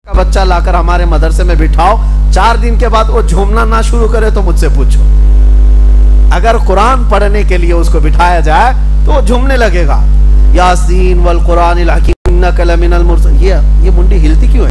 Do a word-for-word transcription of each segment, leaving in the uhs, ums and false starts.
का बच्चा लाकर हमारे मदरसे में बिठाओ, चार दिन के बाद वो झूमना ना शुरू करे तो मुझसे पूछो। अगर कुरान पढ़ने के लिए उसको बिठाया जाए तो वो झूमने लगेगा। यासीन वल कुरानिल हकीम इन्नका लमिनल मुरसलीन। ये ये मुंडी हिलती क्यों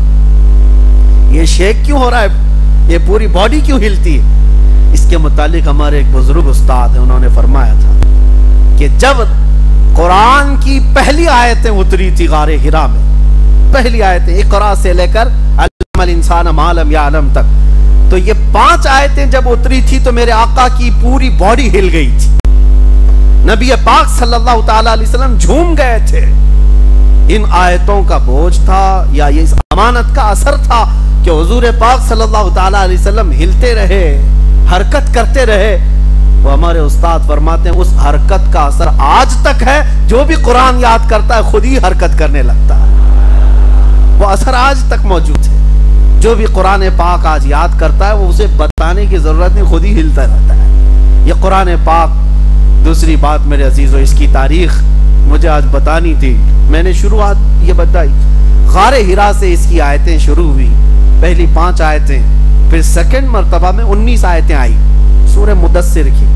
है? ये शेक क्यों हो रहा है? ये पूरी बॉडी क्यों हिलती है? इसके मुतालिक हमारे एक बुजुर्ग उस्ताद है, उन्होंने फरमाया था कि जब कुरान की पहली आयतें उतरी थी गारे हिरा में, पहली आयतें इक़रा से लेकर अल्लमल इंसान मा लम यअलम तक, तो ये पांच आयतें जब उतरी थी तो मेरे आका की पूरी बॉडी हिल गई थी। नबी पाक सल्लल्लाहु ताला अलैहि वसल्लम झूम गए थे। इन आयतों का बोझ था या ये इस अमानत का असर था कि हुजूर पाक सल्लल्लाहु ताला अलैहि वसल्लम हिलते रहे, हरकत करते रहे। वो हमारे उस्ताद फरमाते हैं उस हरकत का असर आज तक है। जो भी कुरान याद करता है खुद ही हरकत करने लगता है। वो असर आज तक मौजूद है। जो भी कुरान पाक आज याद करता है वो उसे बताने की जरूरत नहीं, खुद ही हिलता रहता है। ये कुरान पाक। दूसरी बात मेरे अजीजों, इसकी तारीख मुझे आज बतानी थी, मैंने शुरुआत ये बताई। गारे हिरा से इसकी आयतें शुरू हुई, पहली पांच आयतें, फिर सेकंड मर्तबा में उन्नीस आयतें आई सूरह मुदस्सिर की।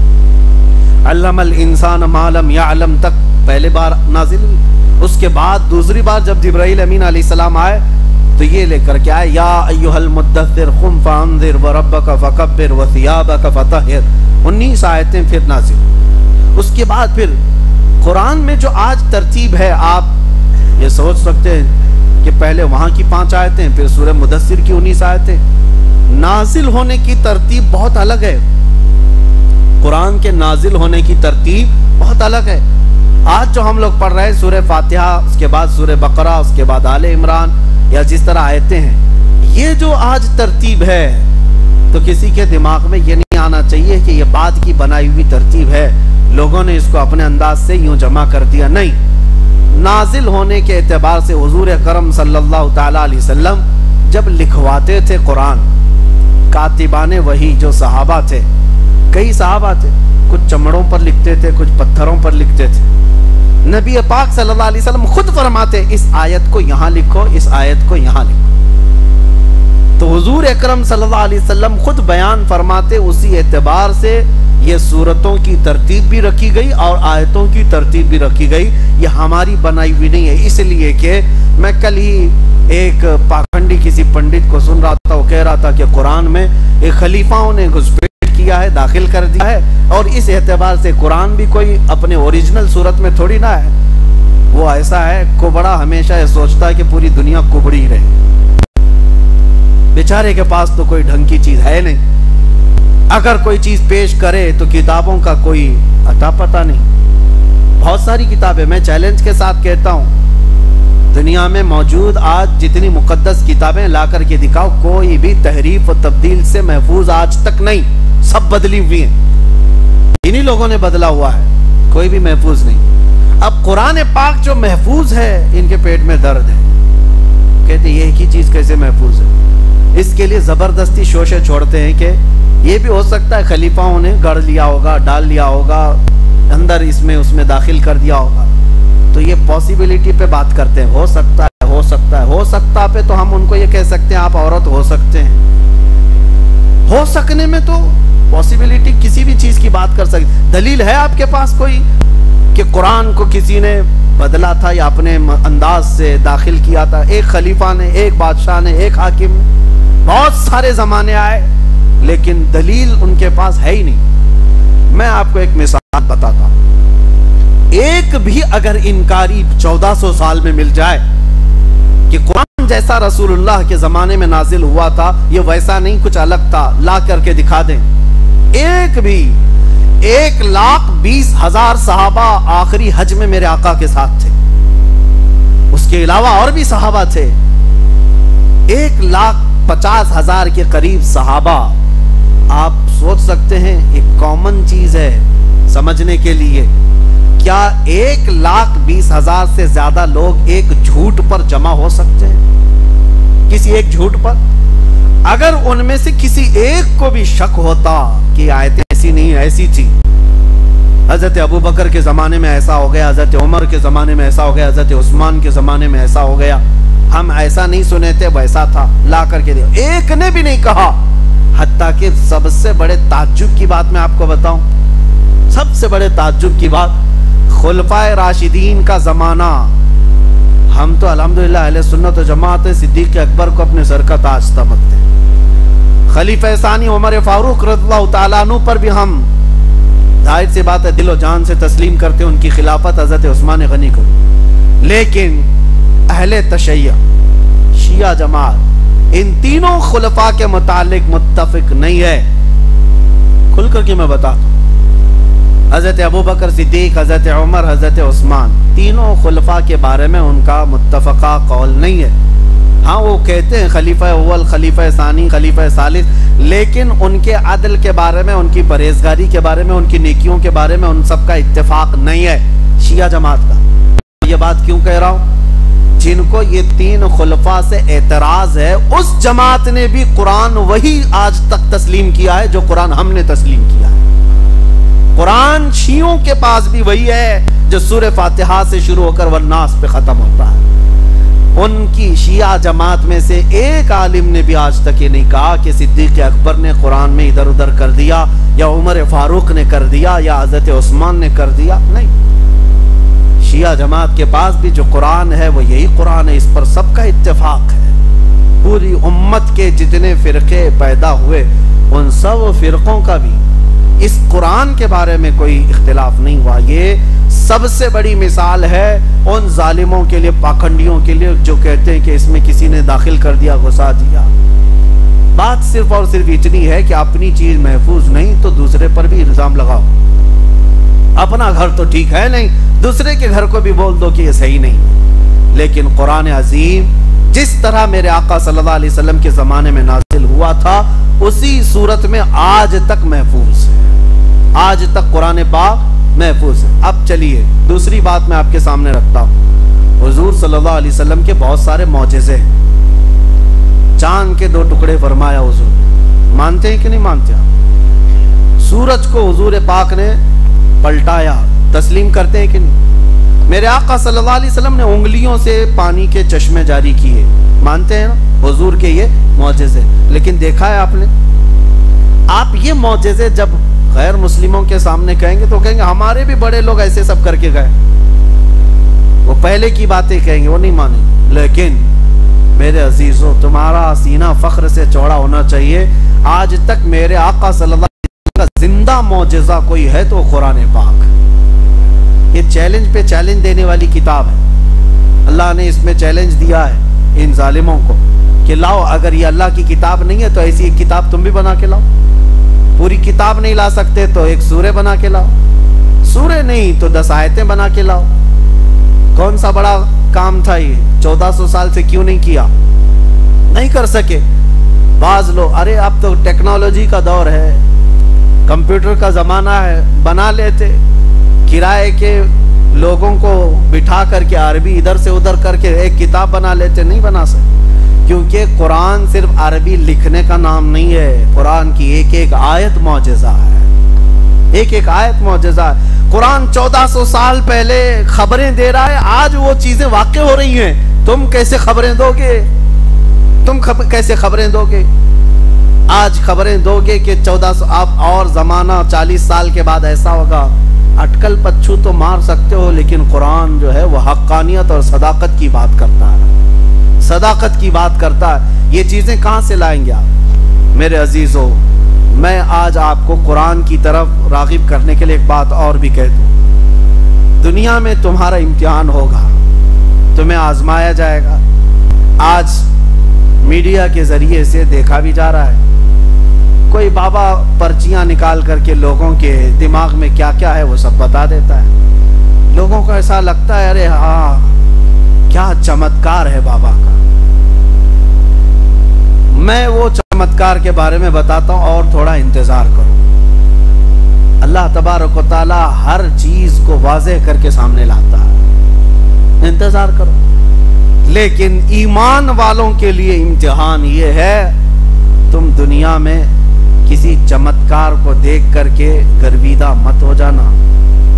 अल्लमल इंसान मा लम यअलम तक पहले बार नाजिल हुई। उसके बाद दूसरी बार जब जिब्राइल अमीन अलैहिस्सलाम आए तो ये लेकर के आए, या अय्युहल मुद्दस्सिर कुम फअंज़िर व रब्बका फकब्बिर व सियाबका फतहिर। उन्नीस आयतें फिर नाजिल। उसके बाद फिर कुरान में जो आज तरतीब है, आप ये सोच सकते हैं कि पहले वहां की पांच आयतें, फिर सूरह मुदस्सिर की उन्नीस आयतें। नाजिल होने की तरतीब बहुत अलग है। कुरान के नाजिल होने की तरतीब बहुत अलग है। आज जो हम लोग पढ़ रहे हैं सूरह फातिहा, उसके बाद सूरह बकरा, उसके बाद आले इमरान, या जिस तरह आयतें हैं, ये जो आज तरतीब है तो किसी के दिमाग में ये नहीं आना चाहिए कि ये बाद की बनाई हुई तरतीब है, लोगों ने इसको अपने अंदाज से यूं जमा कर दिया। नहीं, नाजिल होने के एतबार से हुजूर अकरम सल्लल्लाहु ताला अलैहि वसल्लम जब लिखवाते थे कुरान, कातिबाने वही जो सहाबा थे, कई सहाबा थे, कुछ चमड़ों पर लिखते थे, कुछ पत्थरों पर लिखते थे। नबी पाक सल्लल्लाहु अलैहि वसल्लम खुद फरमाते इस आयत को यहाँ लिखो, इस आयत को यहाँ लिखो। तो हुजूर अकरम सल्लल्लाहु अलैहि वसल्लम खुद बयान फरमाते, उसी एतबार से ये सूरतों की तरतीब भी रखी गई और आयतों की तरतीब भी रखी गई। ये हमारी बनाई हुई नहीं है। इसलिए कि मैं कल ही एक पाखंडी किसी पंडित को सुन रहा था, वो कह रहा था कि कुरान में एक खलीफाओं ने घुसपैठ किया है, दाखिल कर दिया है, और इस एतबार से कुरान भी कोई अपने ओरिजिनल सूरत में थोड़ी ना है। वो ऐसा है, कुबड़ा हमेशा ये सोचता है कि पूरी दुनिया कुबड़ी रहे। बेचारे के पास तो कोई ढंग की चीज है नहीं। अगर कोई चीज पेश करे तो किताबों का कोई अता पता नहीं। बहुत सारी किताबें, मैं चैलेंज के साथ कहता हूं, दुनिया में मौजूद आज जितनी मुकद्दस किताबें ला करके दिखाओ, कोई भी तहरीफ और तब्दील से महफूज आज तक नहीं, सब बदली हुई हैं। इन्हीं लोगों ने बदला हुआ है, कोई भी महफूज नहीं। अब कुरान पाक जो महफूज है, इनके पेट में दर्द है, कहते ये एक ही चीज कैसे महफूज है। इसके लिए जबरदस्ती शोशे छोड़ते हैं कि ये भी हो सकता है खलीफाओं ने गढ़ लिया होगा, डाल लिया होगा, अंदर इसमें उसमें दाखिल कर दिया होगा। तो ये पॉसिबिलिटी पे बात करते हैं, हो सकता है, हो सकता है, हो सकता पे तो हम उनको ये कह सकते हैं आप औरत हो सकते हैं। हो सकने में तो पॉसिबिलिटी किसी भी चीज की बात कर सकते। दलील है आपके पास कोई कि कुरान को किसी ने बदला था या अपने अंदाज से दाखिल किया था? एक खलीफा ने, एक बादशाह ने, एक हाकिम ने, बहुत सारे जमाने आए लेकिन दलील उनके पास है ही नहीं। मैं आपको एक मिसाल बताता हूं। एक भी अगर इनकारी चौदह सौ साल में मिल जाए कि कुरान जैसा रसूलुल्लाह के जमाने में नाजिल हुआ था, ये वैसा नहीं कुछ अलग था, ला करके दिखा दें। एक भी, एक लाख बीस हजार सहाबा आखिरी हज में मेरे आका के साथ थे, उसके अलावा और भी सहाबा थे। एक लाख पचास हजार के करीब सहाबा। आप सोच सकते हैं, एक कॉमन चीज है समझने के लिए, क्या एक लाख बीस हजार से ज्यादा लोग एक झूठ पर जमा हो सकते हैं? किसी एक झूठ पर? अगर उनमें से किसी एक को भी शक होता कि आयतें ऐसी नहीं ऐसी थी, हजरत अबू बकर के जमाने में ऐसा हो गया, हजरत उमर के जमाने में ऐसा हो गया, हजरत उस्मान के जमाने में ऐसा हो गया, हम ऐसा नहीं सुने थे, वैसा था, ला करके दे। एक ने भी नहीं कहा। हत्ता कि सबसे बड़े ताज्जुब की बात मैं आपको बताऊं, सबसे बड़े ताज्जुब की बात, खुलफाए राशिदीन का जमाना, हम तो अल्हम्दुलिल्लाह अहले सुन्नत व जमात सिद्दीक अकबर को अपने सर का ताज समझते हैं। खलीफा सानी उमर फारूक रज़ियल्लाहु ताला अन्हु पर भी हम जाहिर सी बात है दिलो जान से तस्लीम करते हैं, उनकी खिलाफत हज़रत उस्मान गनी को। लेकिन अहले तशय्युअ, शिया जमात इन तीनों खुलफा के मुतालिक मुत्तफिक नहीं है। खुल करके मैं बताता हूँ, हजरत अबू बकर सिद्दीक, हजरत उमर, हजरत उस्मान, तीनों खुलफा के बारे में उनका मुत्तफका कौल नहीं है। हाँ, वो कहते हैं खलीफा अव्वल, खलीफा सानी, खलीफा सालिस, लेकिन उनके अदल के बारे में, उनकी परहेजगारी के बारे में, उनकी नेकियों के बारे में उन सब का इत्तेफाक नहीं है शिया जमात का। ये बात क्यों कह रहा हूँ? जिनको ये तीन खुलफा से एतराज है, उस जमात ने भी कुरान वही आज तक तस्लीम किया है जो कुरान हमने तस्लीम किया है। कुरान शियों के पास भी वही है जो सूरह फातिहा से शुरू होकर वन्नास पे खत्म होता है। उनकी शिया जमात में से एक आलिम ने भी आज तक ये नहीं कहा कि सिद्दीक अकबर ने कुरान में इधर उधर कर दिया, या उमर फारूक ने कर दिया, या हजरत उस्मान ने कर दिया। नहीं, शिया जमात के पास भी जो कुरान है वो यही कुरान है, इस पर सबका इत्तेफाक है। पूरी उम्मत के जितने फिरके पैदा हुए, उन सब फिरकों का भी इस कुरान के बारे में कोई इख्तिलाफ नहीं हुआ। ये सबसे बड़ी मिसाल है उन जालिमों के लिए, पाखंडियों के लिए, जो कहते हैं कि इसमें किसी ने दाखिल कर दिया, घुसा दिया। बात सिर्फ और सिर्फ इतनी है कि अपनी चीज महफूज नहीं तो दूसरे पर भी इल्जाम लगाओ। अपना घर तो ठीक है नहीं, दूसरे के घर को भी बोल दो कि ये सही नहीं। लेकिन कुरान अजीम जिस तरह मेरे आका सल्लल्लाहु अलैहि वसल्लम के जमाने में नाजिल हुआ था, उसी सूरत में आज तक महफूज है। आज तक कुरान पाक महफूज है। अब चलिए दूसरी बात मैं आपके सामने रखता हूँ। हुजूर सल्लल्लाहु अलैहि वसल्लम के बहुत सारे मौजिज़े हैं। चांद के दो टुकड़े फरमाया हुजूर, मानते हैं कि नहीं मानते आप? सूरज को हुजूर पाक ने पलटाया, तस्लीम करते हैं कि नहीं? मेरे आका सल्लल्लाहु अलैहि वसल्लम ने उंगलियों से पानी के चश्मे जारी किए, मानते हैं ना? हुजूर के ये मौजिज़े। लेकिन देखा है आपने, आप ये मौजिज़े जब गैर मुस्लिमों के सामने कहेंगे तो कहेंगे हमारे भी बड़े लोग ऐसे सब करके गए, वो पहले की बातें कहेंगे, वो नहीं मानेंगे। लेकिन मेरे अजीजों, तुम्हारा सीना फख्र से चौड़ा होना चाहिए। आज तक मेरे आका सल्लल्लाहु अलैहि वसल्लम का जिंदा मौजिज़ा कोई है तो कुरान पाक। ये चैलेंज पे चैलेंज देने वाली किताब है। अल्लाह ने इसमें चैलेंज दिया है इन जालिमों को कि लाओ, अगर ये अल्लाह की किताब नहीं है तो ऐसी एक किताब तुम भी बना के लाओ। पूरी किताब नहीं ला सकते तो एक सूरे बना के लाओ, सूरे नहीं तो दस आयतें बना के लाओ। कौन सा बड़ा काम था ये? चौदह सौ साल से क्यों नहीं किया? नहीं कर सके। बाज लोग, अरे अब तो टेक्नोलॉजी का दौर है, कंप्यूटर का जमाना है, बना लेते। किराए के लोगों को बिठा करके अरबी इधर से उधर करके एक किताब बना लेते। नहीं बना सकते, क्योंकि कुरान सिर्फ अरबी लिखने का नाम नहीं है। कुरान की एक एक आयत मौजिज़ा है, एक एक आयत मौजिज़ा है। कुरान चौदह सौ साल पहले खबरें दे रहा है, आज वो चीजें वाक़ई हो रही हैं। तुम कैसे खबरें दोगे? तुम खब, कैसे खबरें दोगे? आज खबरें दोगे कि चौदह सौ आप और जमाना चालीस साल के बाद ऐसा होगा। अटकल पच्छू तो मार सकते हो, लेकिन कुरान जो है वो हक्कानियत और सदाकत की बात करता है, सदाकत की बात करता है। ये चीजें कहां से लाएंगे आप? मेरे अजीजों, मैं आज आपको कुरान की तरफ रागिब करने के लिए एक बात और भी कह दूं। दुनिया में तुम्हारा इम्तिहान होगा, तुम्हें आजमाया जाएगा। आज मीडिया के जरिए से देखा भी जा रहा है, कोई बाबा पर्चियां निकाल करके लोगों के दिमाग में क्या क्या है वो सब बता देता है। लोगों को ऐसा लगता है अरे हाँ, क्या चमत्कार है बाबा का। मैं वो चमत्कार के बारे में बताता हूं और थोड़ा इंतजार करो। अल्लाह तबारक व तआला हर चीज को वाज़ेह करके सामने लाता है, इंतजार करो। लेकिन ईमान वालों के लिए इम्तिहान ये है, तुम दुनिया में किसी चमत्कार को देख करके गर्विदा मत हो जाना।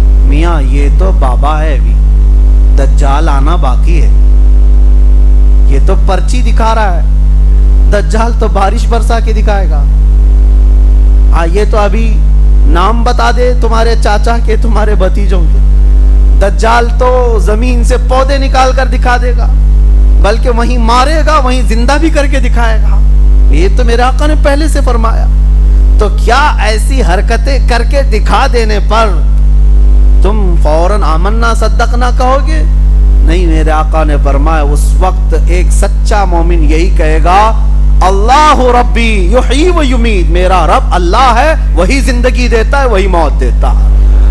मियाँ ये तो बाबा है, भी दज्जाल आना बाकी है। ये तो पर्ची दिखा रहा है, दज्जाल तो बारिश बरसा के दिखाएगा। हाँ, ये तो अभी नाम बता दे तुम्हारे चाचा के, तुम्हारे भतीजों के। दज्जाल तो जमीन से पौधे निकाल कर दिखा देगा, बल्कि वहीं मारेगा, वहीं जिंदा भी करके दिखाएगा। ये तो मेरे आका ने पहले से फरमाया। तो क्या ऐसी हरकतें करके दिखा देने पर तुम फौरन आमन्ना सद्दकना कहोगे? नहीं, मेरे आका ने फरमाया उस वक्त एक सच्चा मोमिन यही कहेगा, अल्लाह रब्बी युही व युमीत, मेरा रब अल्लाह है, वही जिंदगी देता है, वही मौत देता है।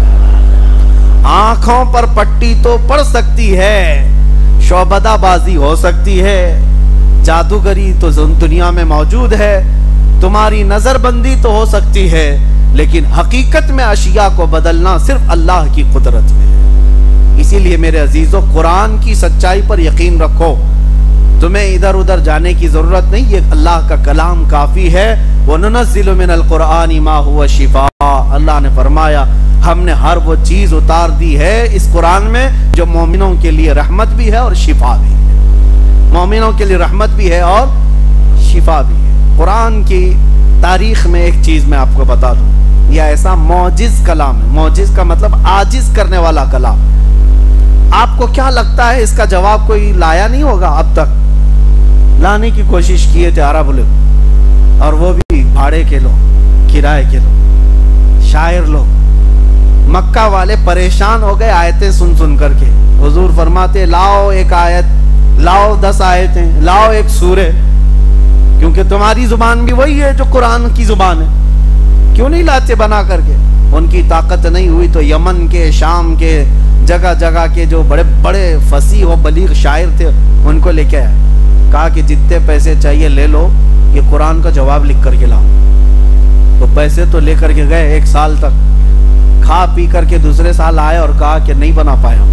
आंखों पर पट्टी तो पड़ सकती है, शौबदाबाजी हो सकती है, जादूगरी तो दुनिया में मौजूद है, तुम्हारी नजरबंदी तो हो सकती है, लेकिन हकीकत में अशिया को बदलना सिर्फ अल्लाह की कुदरत में है। इसीलिए मेरे अजीजों, कुरान की सच्चाई पर यकीन रखो, तुम्हें इधर उधर जाने की जरूरत नहीं। ये अल्लाह का कलाम काफी है। वनुनज़्ज़िलु मिनल क़ुरआनि मा हुवा शिफा, अल्लाह ने फरमाया हमने हर वो चीज उतार दी है इस कुरान में जो मोमिनों के लिए रहमत भी है और शिफा भी है। मोमिनों के लिए रहमत भी है और शिफा भी है। कुरान की तारीख में एक चीज मैं आपको बता दूं, यह ऐसा मौजिज कलाम है। मौजिज का मतलब आजिज करने वाला कलाम। आपको क्या लगता है इसका जवाब कोई लाया नहीं होगा? अब तक लाने की कोशिश किए थे अरब लोग, और वो भी भाड़े के लोग, किराए के लोग, शायर लोग। मक्का वाले परेशान हो गए आयतें सुन सुन करके। हुजूर फरमाते लाओ एक आयत, लाओ दस आयतें, लाओ एक सूरे, क्योंकि तुम्हारी जुबान भी वही है जो कुरान की जुबान है। क्यों नहीं लाते बना करके? उनकी ताकत नहीं हुई तो यमन के, शाम के, जगह जगह के जो बड़े बड़े फसीह और बलीग शायर थे उनको लेके आए, कहा कि जितने पैसे चाहिए ले लो, ये कुरान का जवाब लिख करके लाओ। तो पैसे तो लेकर के गए, एक साल तक खा पी करके दूसरे साल आए और कहा कि नहीं बना पाया,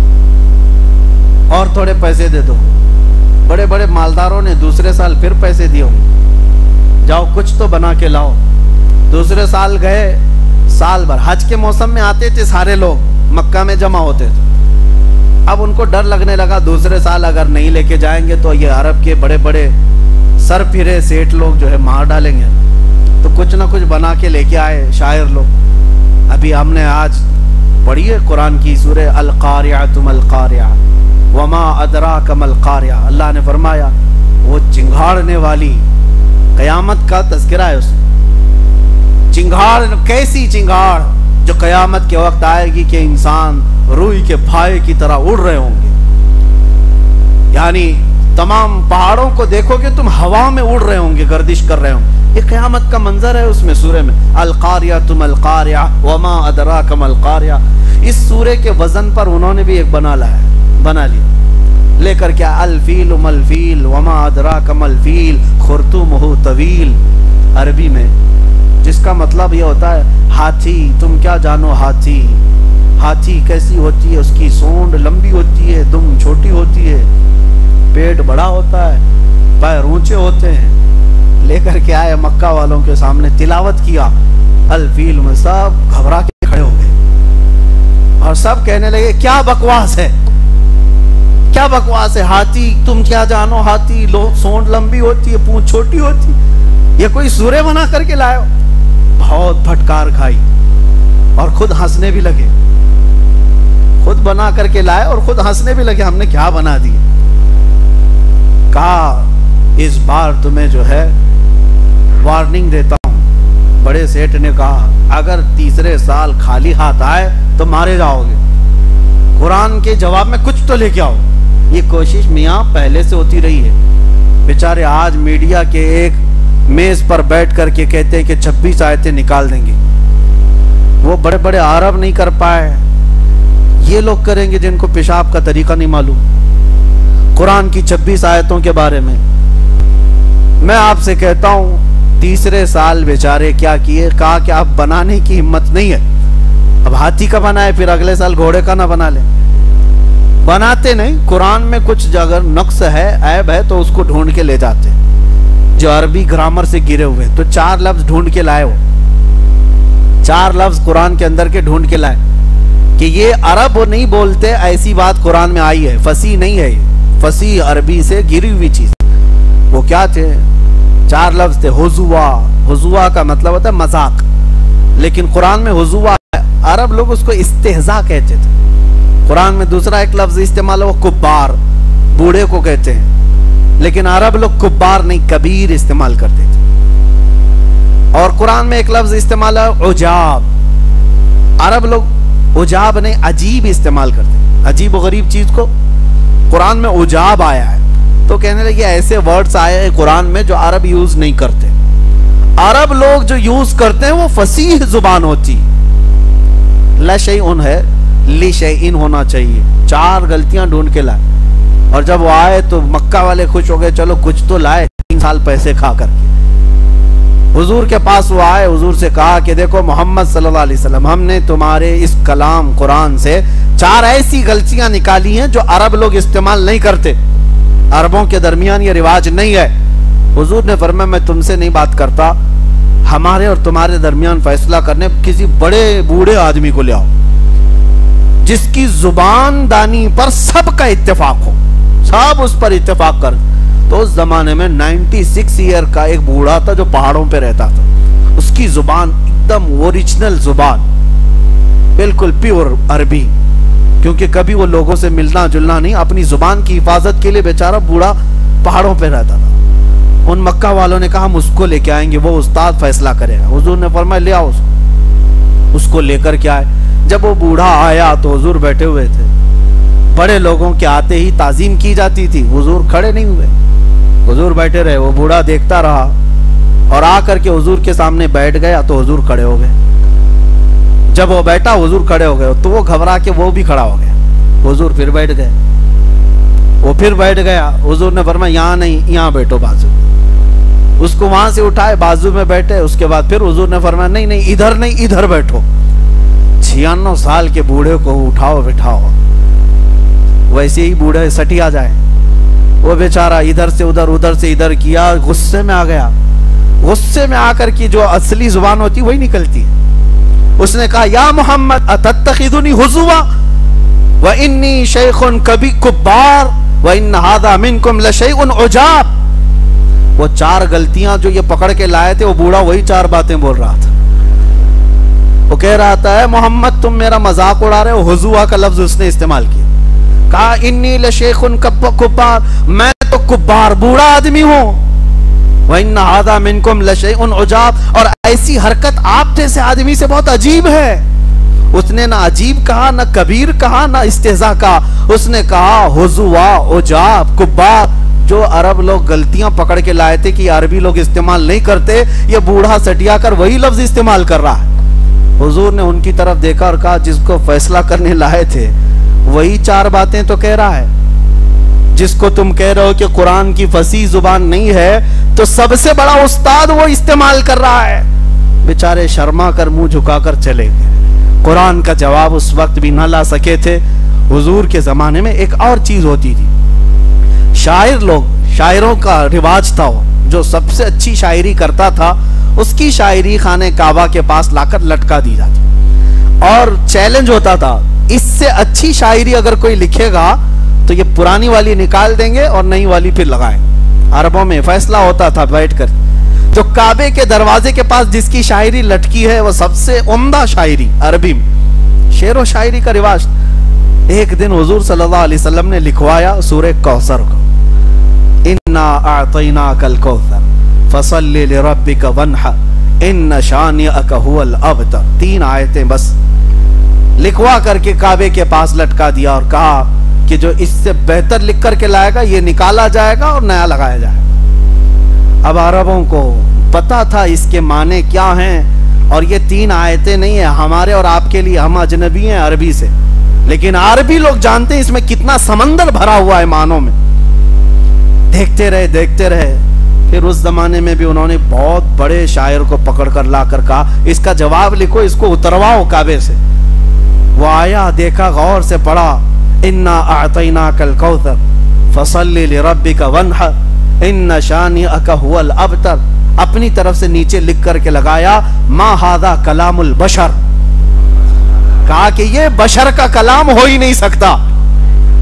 और थोड़े पैसे दे दो। बड़े बड़े मालदारों ने दूसरे साल फिर पैसे दिए, जाओ कुछ तो बना के लाओ। दूसरे साल गए, साल भर हज के मौसम में आते थे सारे लोग, मक्का में जमा होते थे। अब उनको डर लगने लगा दूसरे साल अगर नहीं लेके जाएंगे तो ये अरब के बड़े बड़े सर फिरे सेठ लोग जो है मार डालेंगे। तो कुछ ना कुछ बना के लेके आए शायर लोग। अभी हमने आज पढ़ी है कुरान की सूरे अल कारिया तुम अल कारिया वमा अदराक मल कारिया। अल्लाह ने फरमाया वो चिंगाड़ने वाली, कयामत का तज़किरा है उसमें। चिंगाड़, कैसी चिंगाड़ जो कयामत के वक्त आएगी कि इंसान रूई के फाये की तरह उड़ रहे होंगे। यानी तमाम पहाड़ों को देखोगे तुम हवा में उड़ रहे होंगे, गर्दिश कर रहे होंगे। ये कयामत का मंजर है उसमें सूरे में। अल कारिया तुम अल कारिया वमा अदराक मल कारिया। इस सूरे के वजन पर उन्होंने भी एक बना लाया, बना लिया। लेकर क्या अल-फील मल-फील वमा अदराक मल-फील खुर्तुमुहु तवील, अरबी में जिसका मतलब ये होता है हाथी, तुम क्या जानो हाथी। हाथी कैसी होती है? उसकी सूंड लंबी होती है, दुम छोटी होती है, पेट बड़ा होता है, पैर ऊंचे होते हैं। लेकर के आए मक्का वालों के सामने, तिलावत किया अल-फील में, सब घबरा के खड़े हो गए और सब कहने लगे क्या बकवास है, क्या बकवास है। हाथी, तुम क्या जानो हाथी, लो सूंड लंबी होती है, पूंछ छोटी होती है, ये कोई सूरे बना करके लाए? बहुत फटकार खाई और खुद हंसने भी लगे। खुद बना करके लाए और खुद हंसने भी लगे, हमने क्या बना दिया। कहा इस बार तुम्हें जो है वार्निंग देता हूं। बड़े सेठ ने कहा अगर तीसरे साल खाली हाथ आए तो मारे जाओगे, कुरान के जवाब में कुछ तो लेके आओ। ये कोशिश मियां पहले से होती रही है। बेचारे आज मीडिया के एक मेज पर बैठ करके कहते हैं कि छब्बीस आयतें निकाल देंगे। वो बड़े बड़े अरब नहीं कर पाए, ये लोग करेंगे जिनको पेशाब का तरीका नहीं मालूम। कुरान की छब्बीस आयतों के बारे में मैं आपसे कहता हूं, तीसरे साल बेचारे क्या किए, कहा कि आप बनाने की हिम्मत नहीं है, अब हाथी का बनाए, फिर अगले साल घोड़े का ना बना ले। बनाते नहीं, कुरान में कुछ अगर नक्स है, ऐब है तो उसको ढूंढ के ले जाते, जो अरबी ग्रामर से गिरे हुए। तो चार लफ्ज ढूंढ के लाए, वो चार लफ्ज कुरान के अंदर के ढूंढ के लाए कि ये अरब वो नहीं बोलते, ऐसी बात कुरान में आई है, फसी नहीं है। फसीह अरबी से गिरी हुई चीज। वो क्या थे? चार लफ्ज थे। हुजुआ, हुजुआ का मतलब होता है मजाक, लेकिन कुरान में हुजुआ, अरब लोग उसको इस्तेहजा कहते थे। कुरान में दूसरा एक लफ्ज इस्तेमाल है, वो कुब्बार, बूढ़े को कहते हैं, लेकिन अरब लोग कुब्बार नहीं, कबीर इस्तेमाल करते थे। और कुरान में एक लफ्ज इस्तेमाल है उजाब, अरब लोग उजाब नहीं अजीब इस्तेमाल करते, अजीब और गरीब चीज को कुरान में उजाब आया है। तो कहने लगे ऐसे वर्ड्स आए हैं कुरान में जो अरब यूज नहीं करते। अरब लोग जो यूज करते हैं वो फसीह जुबान होती। लशैउन है, लिशैइन होना चाहिए। चार गलतियां ढूंढ के लाए, और जब वो आए तो मक्का वाले खुश हो गए, चलो कुछ तो लाए, तीन साल पैसे खा करके। हुजूर के पास वो आए, हुजूर से कहा कि देखो मोहम्मद सल्लल्लाहु अलैहि वसल्लम, हमने तुम्हारे इस कलाम कुरान से चार ऐसी गलतियां निकाली हैं जो अरब लोग इस्तेमाल नहीं करते, अरबों के दरमियान ये रिवाज नहीं है। हुजूर ने फरमाया मैं तुमसे नहीं बात करता, हमारे और तुम्हारे दरमियान फैसला करने किसी बड़े बूढ़े आदमी को ले आओ जिसकी जुबान दानी पर सबका इत्तेफाक हो, सब उस पर इत्तेफाक कर। तो उस जमाने में छियानवे ईयर का एक बूढ़ा था जो पहाड़ों पे रहता था, उसकी जुबान एकदम ओरिजिनल जुबान, बिल्कुल प्योर अरबी, क्योंकि कभी वो लोगों से मिलना जुलना नहीं, अपनी जुबान की हिफाजत के लिए बेचारा बूढ़ा पहाड़ों पे रहता था। उन मक्का वालों ने कहा हम उसको लेके आएंगे, वो उस्ताद फैसला करेगा। हुजूर ने फरमाया ले आओ उसको। उसको लेकर के आए। जब वो बूढ़ा आया तो हुजूर बैठे हुए थे। बड़े लोगों के आते ही ताजीम की जाती थी, हुजूर खड़े नहीं हुए, हुजूर बैठे रहे। वो बूढ़ा देखता रहा और आकर के हुजूर के सामने बैठ गया तो हुजूर खड़े हो गए। जब वो बैठा हुजूर खड़े हो गए तो वो घबरा के वो भी खड़ा हो गया। हुजूर फिर बैठ गए, वो फिर बैठ गया। हुजूर ने फरमाया यहाँ नहीं, यहाँ बैठो बाजू। उसको वहां से उठाए, बाजू में बैठे। उसके बाद फिर हुजूर ने फरमाया नहीं नहीं इधर नहीं, इधर बैठो। छियानवे साल के बूढ़े को उठाओ बिठाओ, वैसे ही बूढ़े सटिया जाए। वो बेचारा इधर से उधर, उधर से इधर किया, गुस्से में आ गया। गुस्से में आकर की जो असली जुबान होती वही निकलती है। उसने कहा या मोहम्मद अतत्तखिदुनी हुजुवा व इन्नी शैखुन कबी कुब्बार व इन हादा मिनकुम लशैउन उजाब। वो चार गलतियां जो ये पकड़ के लाए थे, वो बूढ़ा वही चार बातें बोल रहा था। वो कह रहा था मोहम्मद तुम मेरा मजाक उड़ा रहे हो। हुजुआ का लफ्ज उसने इस्तेमाल किया। कहा इन्नी लशैखुन कुब्बार, मैं तो कुब्बार बूढ़ा आदमी हूं। वइन्ना हादा मिनकुम लशैउन उजाब, और ऐसी हरकत आप जैसे आदमी से बहुत अजीब है। उसने ना अजीब कहा, ना कबीर कहा, ना इस्तेजा कहा। उसने कहा हुजुआ, उजाब, कुब्बार, जो अरब लोग गलतियां पकड़ के लाए थे कि अरबी लोग इस्तेमाल नहीं करते, ये बूढ़ा सटिया कर वही लफ्ज इस्तेमाल कर रहा है। हुजूर ने उनकी तरफ देखा और कहा जिसको फैसला करने लाए थे वही चार बातें तो कह रहा है। जिसको तुम कह रहे हो कि कुरान की फसी जुबान नहीं है, तो सबसे बड़ा उस्ताद वो इस्तेमाल कर रहा है। बेचारे शर्मा कर मुंह झुकाकर चले गए। कुरान का जवाब उस वक्त भी ना ला सके थे। हुजूर के जमाने में एक और चीज होती थी, शायर लोग, शायरों का रिवाज था, जो सबसे अच्छी शायरी करता था उसकी शायरी खाने काबा के पास लाकर लटका दी जाती, और चैलेंज होता था इससे अच्छी शायरी अगर कोई लिखेगा तो ये पुरानी वाली निकाल देंगे और नई वाली फिर लगाएं। अरबों में फैसला होता था बैठकर। तो काबे के दरवाजे के पास जिसकी शायरी लटकी है वो सबसे उम्दा शायरी, अरबी में शेर व शायरी का रिवाज। एक दिन हुजूर सल्लल्लाहु अलैहि वसल्लम ने लिखवाया सूरे कौसर को, इन्ना आतैनाकल कौसर फसल्लि लिरब्बिका वन्हर इन्न शानिअका हुवल अबतर। तीन आयतें बस लिखवा करके काबे के पास लटका दिया और कहा कि जो इससे बेहतर लिख करके लाएगा ये निकाला जाएगा और नया लगाया जाएगा। अब अरबों को पता था इसके माने क्या हैं, और ये तीन आयतें नहीं है हमारे और आपके लिए, हम अजनबी हैं अरबी से, लेकिन अरबी लोग जानते हैं इसमें कितना समंदर भरा हुआ है मानों में। देखते रहे देखते रहे, फिर उस जमाने में भी उन्होंने बहुत बड़े शायर को पकड़ कर ला कर कहा इसका जवाब लिखो, इसको उतरवाओ काबे से। वो आया, देखा, गौर से पढ़ा, इन्ना आतैनाकल कौसर फसल्लि लिरब्बिका वन्हर इन्न शानिअका हुवल अबतर। अपनी तरफ से नीचे लिख करके लगाया मा हादा कलामुल बशर। कहा कि ये बशर का कलाम हो ही नहीं सकता।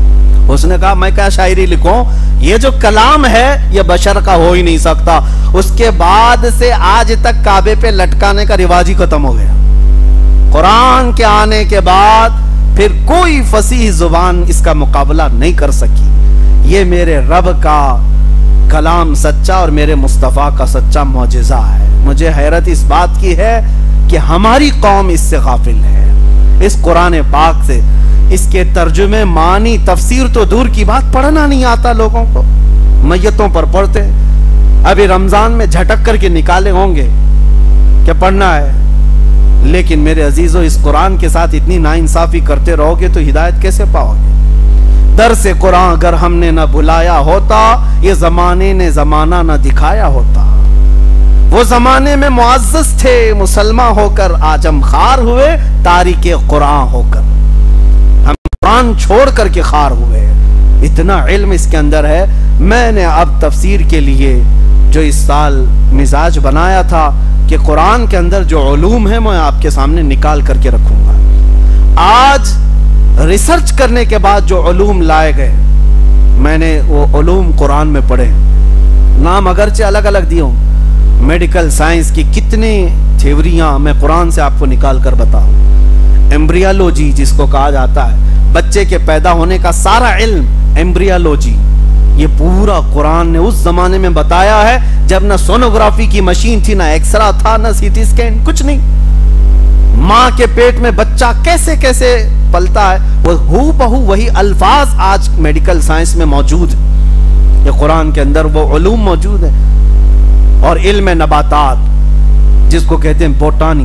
उसने कहा मैं क्या शायरी लिखूं, ये जो कलाम है ये बशर का हो ही नहीं सकता। उसके बाद से आज तक काबे पे लटकाने का रिवाज ही खत्म हो गया। कुरान के आने के बाद फिर कोई फसीह जुबान इसका मुकाबला नहीं कर सकी। ये मेरे रब का कलाम सच्चा और मेरे मुस्तफ़ा का सच्चा मौजिज़ा है। मुझे हैरत इस बात की है कि हमारी कौम इससे गाफिल है, इस कुरान पाक से। इसके तर्जुमे, मानी, तफसीर तो दूर की बात, पढ़ना नहीं आता लोगों को। मैयतों पर पढ़ते, अभी रमजान में झटक करके निकाले होंगे क्या पढ़ना है। लेकिन मेरे अजीजों, इस कुरान के साथ इतनी नाइंसाफी करते रहोगे तो हिदायत कैसे पाओगे। दर से कुरान अगर हमने न बुलाया होता, ये जमाने ने जमाना न दिखाया होता। वो जमाने में मुअज़्ज़ज़ थे मुसलमान होकर, आजम खार हुए तारिके कुरान होकर। हम कुरान छोड़ करके खार हुए। इतना इल्म इसके अंदर है। मैंने अब तफसीर के लिए जो इस साल मिजाज बनाया था कि कुरान के अंदर जो उलूम है मैं आपके सामने निकाल करके रखूंगा। आज रिसर्च करने के बाद जो उलूम लाए गए, मैंने वो उलूम कुरान में पढ़े। नाम अगरचे अलग अलग दिए हूं। मेडिकल साइंस की कितनी थ्योरियां मैं कुरान से आपको निकाल कर बताऊं। एम्ब्रियोलॉजी जिसको कहा जाता है, बच्चे के पैदा होने का सारा इल्म, एम्ब्रियोलॉजी, ये पूरा कुरान ने उस जमाने में बताया है जब ना सोनोग्राफी की मशीन थी, ना एक्सरा था, ना सीटी स्कैन, कुछ नहीं। माँ के पेट में बच्चा कैसे कैसे पलता है, वो हू बहू वही अल्फाज आज मेडिकल साइंस में मौजूद है। ये कुरान के अंदर वो उलूम मौजूद है। और इल्म नबातात जिसको कहते हैं बोटानी,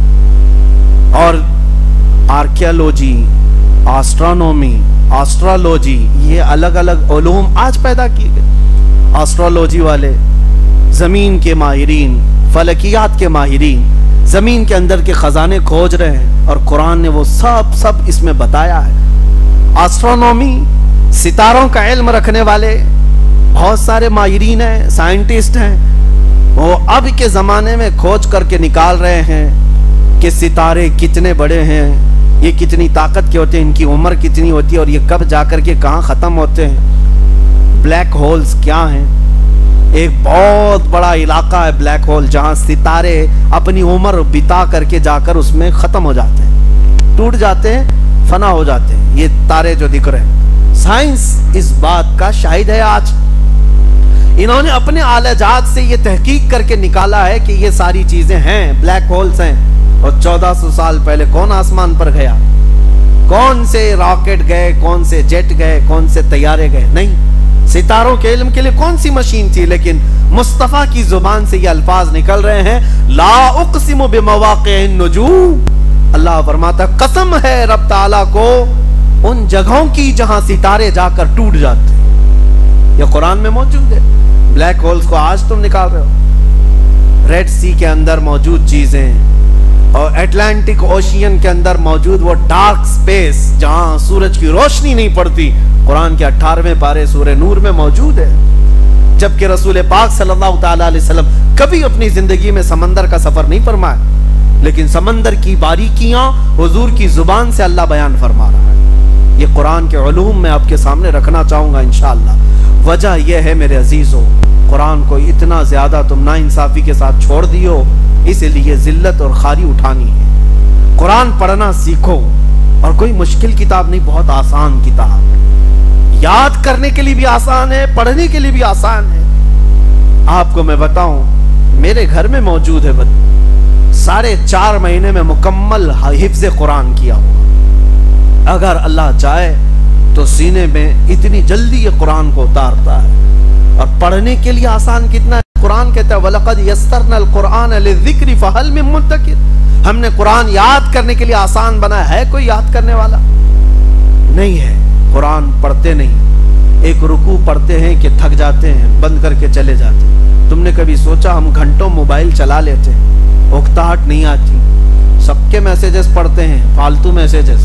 और आर्कियोलॉजी, एस्ट्रोनॉमी, एस्ट्रोलॉजी, ये अलग अलग उलूम आज पैदा किए गए। एस्ट्रोलॉजी वाले जमीन के माहिरीन, फलकियात के माहिरीन जमीन के अंदर के खजाने खोज रहे हैं और कुरान ने वो सब सब इसमें बताया है। एस्ट्रोनॉमी, सितारों का इल्म रखने वाले बहुत सारे माहिरीन हैं, साइंटिस्ट हैं, वो अब के जमाने में खोज करके निकाल रहे हैं कि सितारे कितने बड़े हैं, ये कितनी ताकत के होते हैं, इनकी उम्र कितनी होती है और ये कब जाकर के कहाँ खत्म होते हैं। ब्लैक होल्स क्या हैं, एक बहुत बड़ा इलाका है ब्लैक होल, जहां सितारे अपनी उम्र बिता करके जाकर उसमें खत्म हो जाते हैं, टूट जाते हैं, फना हो जाते हैं। ये तारे जो दिख रहे हैं, साइंस इस बात का शाहिद है। आज इन्होंने अपने आलेजात से ये तहकीक करके निकाला है कि ये सारी चीजें हैं, ब्लैक होल्स हैं। और चौदह सौ साल पहले कौन आसमान पर गया, कौन से रॉकेट गए, कौन से जेट गए, कौन से तैयारे गए, नहीं। सितारों के इल्म के लिए कौन सी मशीन थी, लेकिन मुस्तफा की जुबान से ये अल्फाज निकल रहे हैं, ला उक़सिमु बिमवाक़िअन नुजूम। अल्लाह फरमाता, कसम है रब ताला को उन जगहों की जहां सितारे जाकर टूट जाते हैं। ये कुरान में मौजूद है। ब्लैक होल्स को आज तुम निकाल रहे हो। रेड सी के अंदर मौजूद चीजें और अटलांटिक ओशियन के अंदर मौजूद वो डार्क स्पेस जहां सूरज की रोशनी नहीं पड़ती, कुरान के अठारहवें पारे सूरह नूर में मौजूद है। जबकि रसूल पाक सल्लल्लाहु ताला अलैहि वसल्लम कभी अपनी जिंदगी में समंदर का सफर नहीं फरमाया, लेकिन समंदर की बारीकियां हुजूर की जुबान से अल्लाह बयान फरमा रहा है। ये कुरान के उलूम में आपके सामने रखना चाहूंगा इंशाअल्लाह। वजह यह है मेरे अजीजों, कुरान को इतना ज्यादा तुम नाइंसाफी के साथ छोड़ दियो, इसलिए जिल्लत और खारी उठानी है। कुरान पढ़ना सीखो, और कोई मुश्किल किताब नहीं, बहुत आसान किताब, याद करने के लिए भी आसान है, पढ़ने के लिए भी आसान है। आपको मैं बताऊं, मेरे घर में मौजूद है साढ़े चार महीने में मुकम्मल हिफ्ज़ कुरान किया हुआ। अगर अल्लाह चाहे तो सीने में इतनी जल्दी ये कुरान को उतारता है। और पढ़ने के लिए आसान कितना है, कुरान कहता है वलक़द यस्सरनल कुरान लिज़्ज़िक्रि फ़हल मिन मुद्दकिर। हमने कुरान याद करने के लिए आसान बनाया है, कोई याद करने वाला नहीं है। कुरान पढ़ते नहीं, एक रुकू पढ़ते हैं कि थक जाते हैं, बंद करके चले जाते हैं। तुमने कभी सोचा हम घंटों मोबाइल चला लेते हैं, उकताहट नहीं आती, सबके मैसेजेस पढ़ते हैं, फालतू मैसेजेस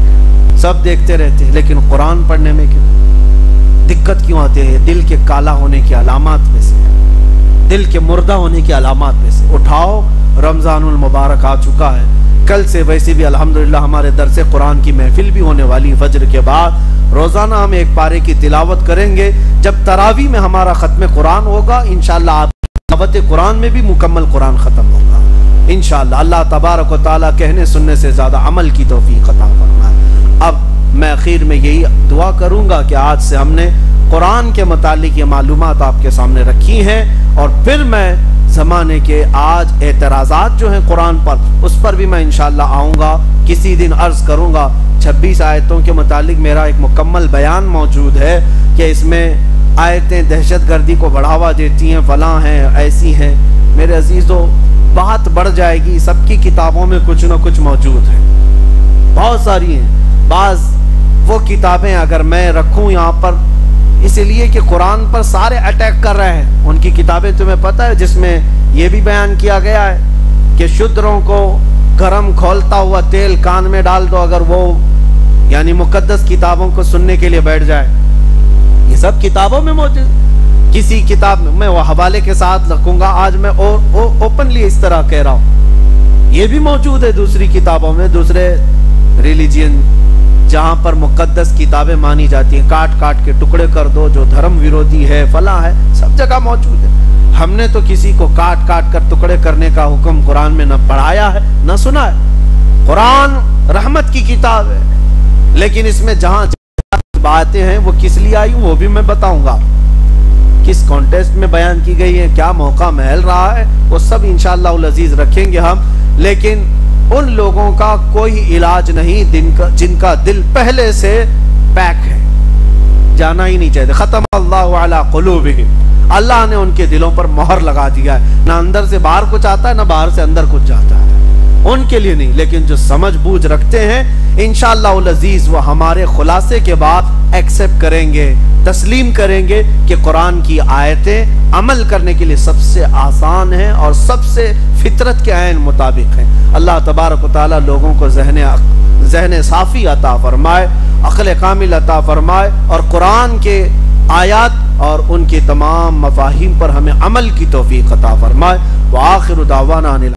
सब देखते रहते हैं, लेकिन कुरान पढ़ने में क्यों दिक्कत क्यों आती है? दिल के काला होने की अलामात में से, दिल के मुर्दा होने की अलामात में से। उठाओ, रमजानुल मुबारक आ चुका है, कल से वैसे भी अल्हम्दुलिल्लाह हमारे दरसे कुरान की महफिल भी होने वाली है। फजर के बाद रोजाना हम एक पारे की तिलावत करेंगे। जब तरावी में हमारा खत्म कुरान होगा इंशाअल्लाह आप तिलावत कुरान में भी मुकम्मल कुरान खत्म होगा इंशाअल्लाह। अल्लाह तबारक व तआला कहने सुनने से ज्यादा अमल की तौफीक अता फरमाए। अब मैं आखिर में यही दुआ करूंगा कि आज से हमने कुरान के मुतालिक ये मालूमात आपके सामने रखी हैं और फिर मैं ज़माने के आज एतराज़ात जो हैं कुरान पर उस पर भी मैं इंशाअल्लाह आऊँगा। किसी दिन अर्ज़ करूँगा छब्बीस आयतों के मुतालिक मेरा एक मुकम्मल बयान मौजूद है कि इसमें आयतें दहशत गर्दी को बढ़ावा देती हैं, फलां हैं, ऐसी हैं। मेरे अजीज़ों बात बढ़ जाएगी, सबकी किताबों में कुछ ना कुछ मौजूद है, बहुत सारी हैं। बाज़ वो किताबें अगर मैं रखूँ यहाँ पर इसलिए कि कुरान पर सारे अटैक कर रहे हैं, उनकी किताबें तुम्हें पता है जिसमें यह भी बयान किया गया है कि शूद्रों को गरम खोलता हुआ तेल कान में डाल दो अगर वो यानी मुकद्दस किताबों को सुनने के लिए बैठ जाए। ये सब किताबों में मौजूद। किसी किताब में मैं वो हवाले के साथ रखूंगा, आज मैं ओ, ओ, ओपनली इस तरह कह रहा हूँ। ये भी मौजूद है दूसरी किताबों में, दूसरे रिलीजियन जहां पर मुकद्दस किताबें मानी जाती हैं, काट काट के टुकड़े कर दो, जो धर्म विरोधी है, फला है, सब जगह मौजूद है। हमने तो किसी को काट काट कर टुकड़े करने का हुक्म कुरान में न पढ़ाया है न सुना है। कुरान रहमत की किताब है, लेकिन इसमें जहां बातें हैं वो किस लिए आई वो भी मैं बताऊंगा, किस कॉन्टेस्ट में बयान की गई है, क्या मौका महल रहा है, वो सब इंशाअल्लाह अज़ीज रखेंगे हम। लेकिन उन लोगों का कोई इलाज नहीं जिनका जिनका दिल पहले से पैक है, जाना ही नहीं चाहते। खत्म अल्लाहु अला क़ुलूबिहिम, अल्लाह ने उनके दिलों पर मोहर लगा दिया है। ना अंदर से बाहर कुछ आता है ना बाहर से अंदर कुछ जाता है, उनके लिए नहीं। लेकिन जो समझ बूझ रखते हैं इंशाअल्लाह अज़ीज वो हमारे खुलासे के बाद एक्सेप्ट करेंगे, तस्लीम करेंगे कि कुरान की आयतें अमल करने के लिए सबसे आसान है और सबसे फितरत के ऐन मुताबिक है। अल्लाह तबारक व तआला लोगों को ज़हने ज़हने साफ़ी अता फरमाए, अक़ल कामिल अता फरमाए और कुरान के आयात और उनके तमाम मफ़ाहीम पर हमें अमल की तौफ़ीक़ अता फरमाए। व आखिरु दावाना